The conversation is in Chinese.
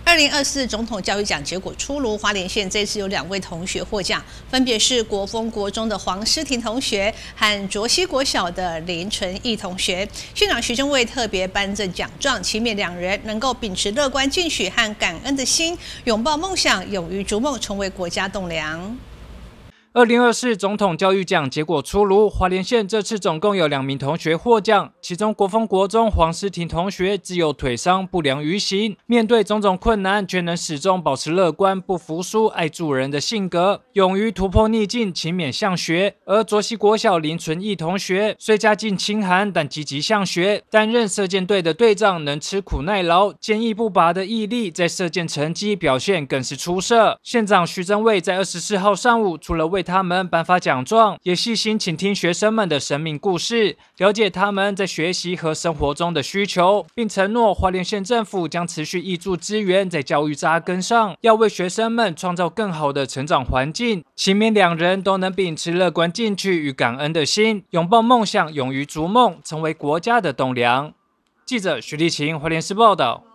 2024总统教育奖结果出炉，花莲县这次有2位同学获奖，分别是国风国中的黄诗婷同学和卓溪国小的林纯义同学。县长徐正伟特别颁赠奖状，期勉2人能够秉持乐观进取和感恩的心，拥抱梦想，勇于逐梦，成为国家栋梁。 2024总统教育奖结果出炉，花莲县这次总共有2名同学获奖，其中国风国中黄诗婷同学只有腿伤不良于行，面对种种困难却能始终保持乐观、不服输、爱助人的性格，勇于突破逆境，勤勉向学。而卓溪国小林纯义同学虽家境清寒，但积极向学，担任射箭队的队长，能吃苦耐劳，坚毅不拔的毅力，在射箭成绩表现更是出色。县长徐正伟在24号上午除了为他们颁发奖状，也细心倾听学生们的生命故事，了解他们在学习和生活中的需求，并承诺花莲县政府将持续挹注资源在教育扎根上，要为学生们创造更好的成长环境。期勉2人都能秉持乐观进取与感恩的心，拥抱梦想，勇于逐梦，成为国家的栋梁。记者徐立晴，花莲市报道。